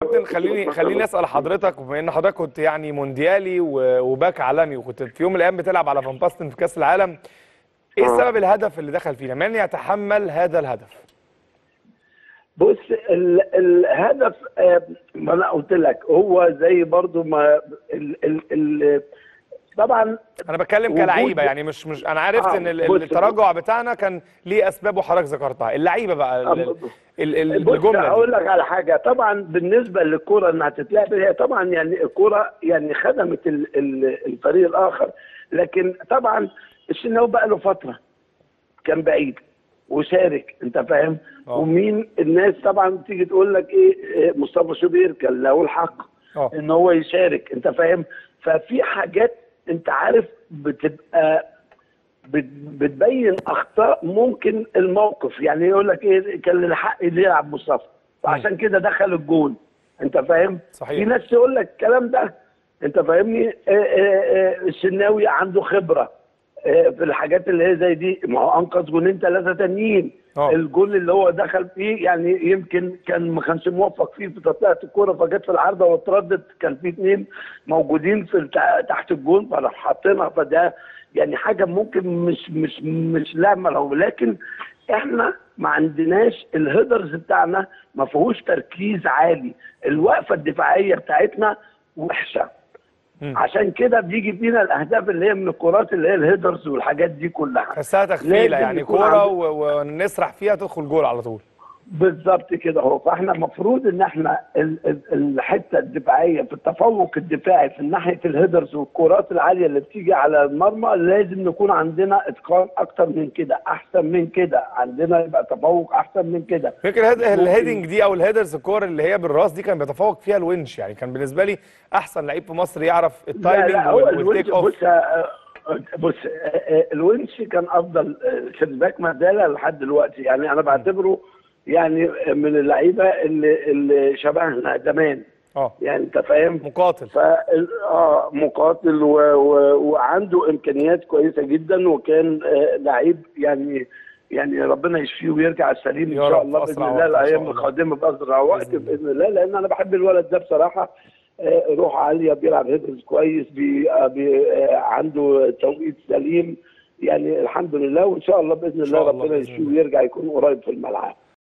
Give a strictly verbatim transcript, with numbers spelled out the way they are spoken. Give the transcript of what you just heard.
كابتن خليني خليني اسال حضرتك، بما ان حضرتك كنت يعني مونديالي وباك عالمي، وكنت في يوم من الايام بتلعب على فان باستن في كاس العالم، ايه سبب الهدف اللي دخل فينا؟ من يتحمل هذا الهدف؟ بص ال الهدف آه ما انا قلت لك هو زي برضو ما ال ال ال طبعا انا بتكلم كلعيبه، يعني مش مش انا عرفت آه ان التراجع بتاعنا كان ليه اسباب وحضرتك ذكرتها. اللعيبه بقى ال ال بص الجمله هقول دي، لك على حاجه. طبعا بالنسبه للكره انها تتلعب، هي طبعا يعني الكره يعني خدمت ال ال الفريق الاخر، لكن طبعا الشناوي بقى له فتره كان بعيد وشارك، انت فاهم؟ أوه. ومين الناس طبعا تيجي تقول لك ايه، مصطفى شوبير كان له الحق أوه. ان هو يشارك، انت فاهم؟ ففي حاجات انت عارف بتبقى بتبين اخطاء ممكن الموقف، يعني يقول لك ايه كان الحق اللي يلعب مصطفى فعشان كده دخل الجول، انت فاهم؟ صحيح. في ناس تقول لك الكلام ده، انت فاهمني؟ الشناوي عنده خبره في الحاجات اللي هي زي دي، ما هو انقذ جولين ثلاثه تانيين. أوه. الجول اللي هو دخل فيه يعني يمكن كان ما كانش موفق فيه في تطلعه الكوره، فجت في العارضه واتردت، كان في اثنين موجودين في تحت الجول فراح حاطينها، فده يعني حاجه ممكن مش مش مش لعبه له، لكن احنا ما عندناش الهيدرز بتاعنا ما فيهوش تركيز عالي، الوقفه الدفاعيه بتاعتنا وحشه. مم. عشان كده بيجي فينا الاهداف اللي هي من الكرات اللي هي الهيدرز والحاجات دي كلها. تحسها تخفيله، يعني كوره ونسرح فيها تدخل جول على طول. بالظبط كده اهو. فاحنا المفروض ان احنا الحته الدفاعيه في التفوق الدفاعي في ناحيه الهيدرز والكرات العاليه اللي بتيجي على المرمى لازم نكون عندنا اتقان اكتر من كده، احسن من كده، عندنا يبقى تفوق احسن من كده. فكره الهيدنج دي او الهيدرز، الكور اللي هي بالراس دي كان بيتفوق فيها الونش، يعني كان بالنسبه لي احسن لعيب في مصر يعرف التايمنج والتيك اوف. بص بص الونش كان افضل شباك مازال لحد دلوقتي، يعني انا بعتبره يعني من اللعيبه اللي اللي شبهنا زمان. اه يعني انت فاهم؟ مقاتل. ف اه مقاتل و... و... وعنده امكانيات كويسه جدا، وكان آه لعيب يعني يعني ربنا يشفيه ويرجع السليم ان شاء الله باذن الله الايام القادمه باسرع وقت باذن الله، لان انا بحب الولد ده بصراحه. آه روح عاليه، بيلعب هيدرز كويس، بي... بي... آه عنده توقيت سليم، يعني الحمد لله، وان شاء الله باذن الله ربنا يشفيه ويرجع يكون قريب في الملعب.